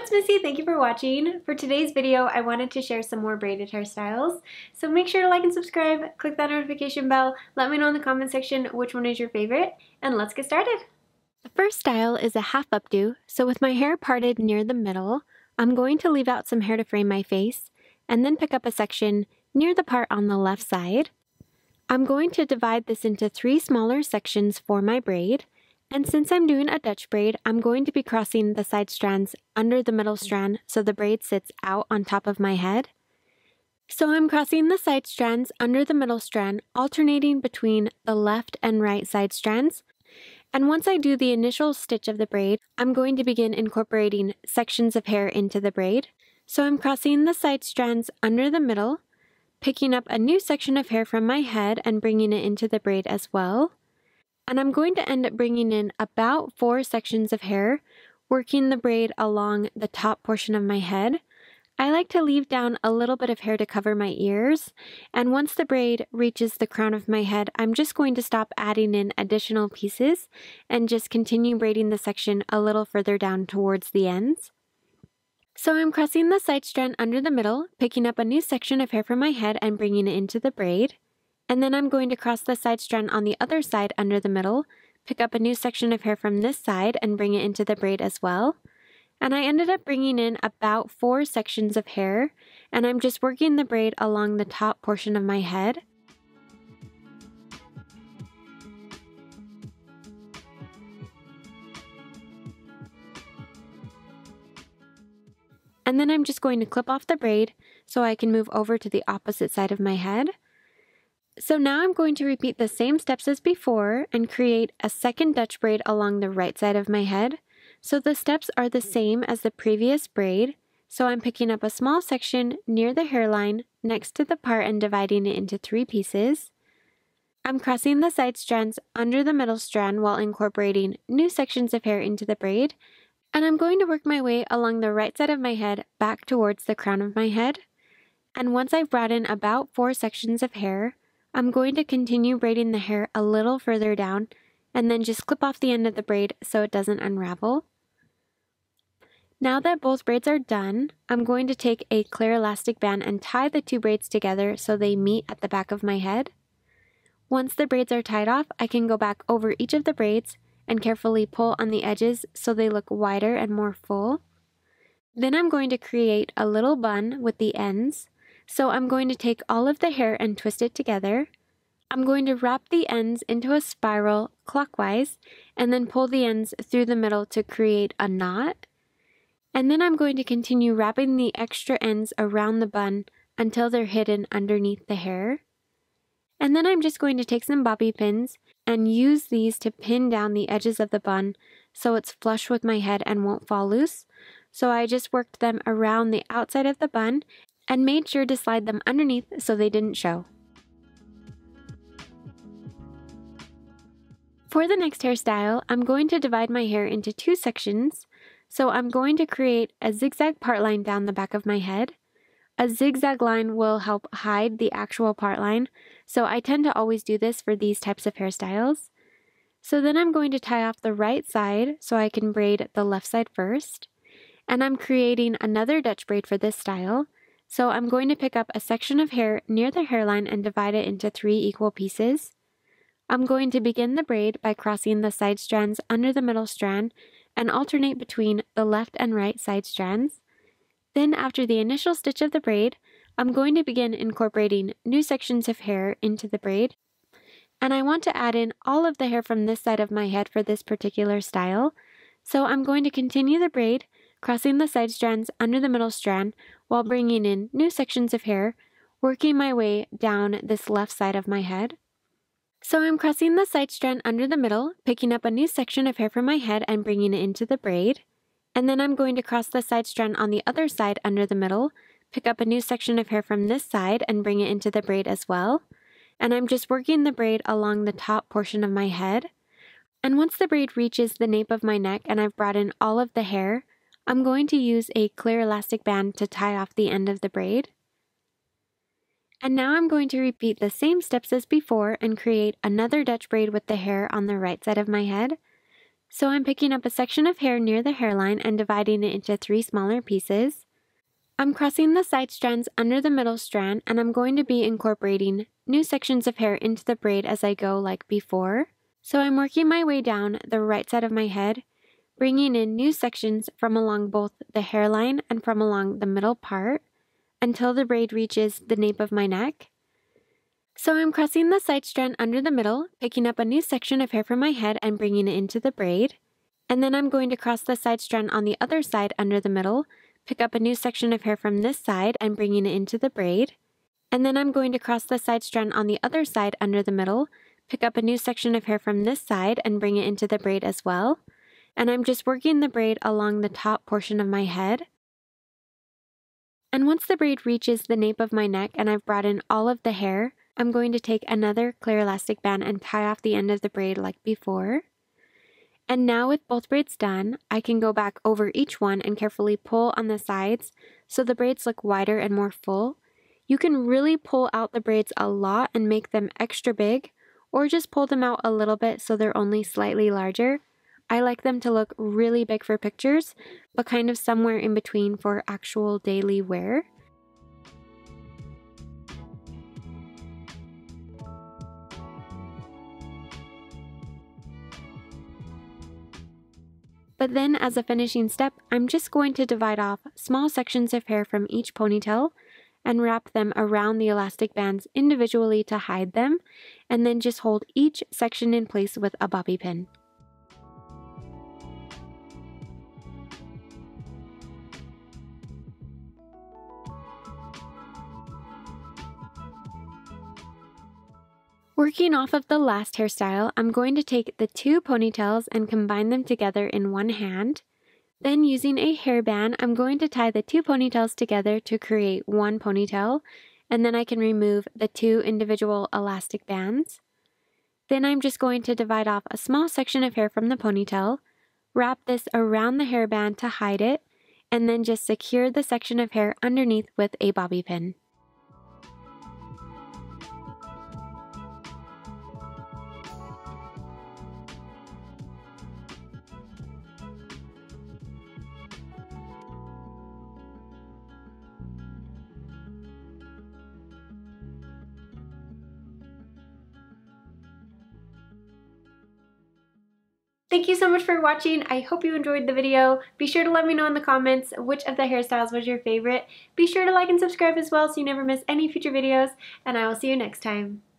it's Missy. Thank you for watching. For today's video, I wanted to share some more braided hairstyles. So make sure to like and subscribe, click that notification bell, let me know in the comment section which one is your favorite, and let's get started. The first style is a half updo, so with my hair parted near the middle, I'm going to leave out some hair to frame my face, and then pick up a section near the part on the left side. I'm going to divide this into 3 smaller sections for my braid. And since I'm doing a Dutch braid, I'm going to be crossing the side strands under the middle strand so the braid sits out on top of my head. So I'm crossing the side strands under the middle strand, alternating between the left and right side strands. And once I do the initial stitch of the braid, I'm going to begin incorporating sections of hair into the braid. So I'm crossing the side strands under the middle, picking up a new section of hair from my head and bringing it into the braid as well. And I'm going to end up bringing in about 4 sections of hair, working the braid along the top portion of my head. I like to leave down a little bit of hair to cover my ears, and once the braid reaches the crown of my head, I'm just going to stop adding in additional pieces and just continue braiding the section a little further down towards the ends. So I'm crossing the side strand under the middle, picking up a new section of hair from my head and bringing it into the braid. And then I'm going to cross the side strand on the other side under the middle, pick up a new section of hair from this side and bring it into the braid as well. And I ended up bringing in about 4 sections of hair, and I'm just working the braid along the top portion of my head. And then I'm just going to clip off the braid so I can move over to the opposite side of my head. So now I'm going to repeat the same steps as before and create a second Dutch braid along the right side of my head. So the steps are the same as the previous braid. So I'm picking up a small section near the hairline next to the part and dividing it into 3 pieces. I'm crossing the side strands under the middle strand while incorporating new sections of hair into the braid. And I'm going to work my way along the right side of my head back towards the crown of my head. And once I've brought in about 4 sections of hair, I'm going to continue braiding the hair a little further down and then just clip off the end of the braid so it doesn't unravel. Now that both braids are done, I'm going to take a clear elastic band and tie the 2 braids together so they meet at the back of my head. Once the braids are tied off, I can go back over each of the braids and carefully pull on the edges so they look wider and more full. Then I'm going to create a little bun with the ends. So I'm going to take all of the hair and twist it together. I'm going to wrap the ends into a spiral clockwise and then pull the ends through the middle to create a knot. And then I'm going to continue wrapping the extra ends around the bun until they're hidden underneath the hair. And then I'm just going to take some bobby pins and use these to pin down the edges of the bun so it's flush with my head and won't fall loose. So I just worked them around the outside of the bun and made sure to slide them underneath so they didn't show. For the next hairstyle, I'm going to divide my hair into 2 sections. So I'm going to create a zigzag part line down the back of my head. A zigzag line will help hide the actual part line, so I tend to always do this for these types of hairstyles. So then I'm going to tie off the right side so I can braid the left side first. And I'm creating another Dutch braid for this style. So I'm going to pick up a section of hair near the hairline and divide it into 3 equal pieces. I'm going to begin the braid by crossing the side strands under the middle strand and alternate between the left and right side strands. Then after the initial stitch of the braid, I'm going to begin incorporating new sections of hair into the braid. And I want to add in all of the hair from this side of my head for this particular style. So I'm going to continue the braid, crossing the side strands under the middle strand while bringing in new sections of hair, working my way down this left side of my head. So I'm crossing the side strand under the middle, picking up a new section of hair from my head and bringing it into the braid. And then I'm going to cross the side strand on the other side under the middle, pick up a new section of hair from this side and bring it into the braid as well. And I'm just working the braid along the top portion of my head. And once the braid reaches the nape of my neck and I've brought in all of the hair, I'm going to use a clear elastic band to tie off the end of the braid. And now I'm going to repeat the same steps as before and create another Dutch braid with the hair on the right side of my head. So I'm picking up a section of hair near the hairline and dividing it into 3 smaller pieces. I'm crossing the side strands under the middle strand, and I'm going to be incorporating new sections of hair into the braid as I go like before. So I'm working my way down the right side of my head, bringing in new sections from along both the hairline and from along the middle part until the braid reaches the nape of my neck. So I'm crossing the side strand under the middle, picking up a new section of hair from my head and bringing it into the braid. And then I'm going to cross the side strand on the other side under the middle, pick up a new section of hair from this side and bringing it into the braid. And then I'm going to cross the side strand on the other side under the middle, pick up a new section of hair from this side and bring it into the braid as well. And I'm just working the braid along the top portion of my head. And once the braid reaches the nape of my neck and I've brought in all of the hair, I'm going to take another clear elastic band and tie off the end of the braid like before. And now with both braids done, I can go back over each one and carefully pull on the sides so the braids look wider and more full. You can really pull out the braids a lot and make them extra big, or just pull them out a little bit so they're only slightly larger. I like them to look really big for pictures, but kind of somewhere in between for actual daily wear. But then as a finishing step, I'm just going to divide off small sections of hair from each ponytail and wrap them around the elastic bands individually to hide them, and then just hold each section in place with a bobby pin. Working off of the last hairstyle, I'm going to take the 2 ponytails and combine them together in one hand. Then using a hairband, I'm going to tie the 2 ponytails together to create one ponytail, and then I can remove the 2 individual elastic bands. Then I'm just going to divide off a small section of hair from the ponytail, wrap this around the hairband to hide it, and then just secure the section of hair underneath with a bobby pin. Thank you so much for watching. I hope you enjoyed the video. Be sure to let me know in the comments which of the hairstyles was your favorite. Be sure to like and subscribe as well so you never miss any future videos, and I will see you next time.